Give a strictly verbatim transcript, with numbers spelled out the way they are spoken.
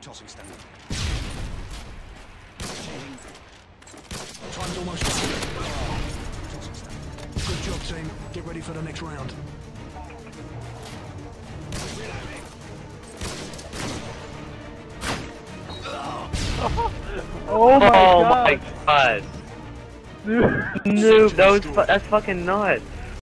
Tossing standard. Time's almost up. Tossing standard. Good job, team. Get ready for the next round. Oh my oh god! my god! Noob, that was fu that's fucking nuts.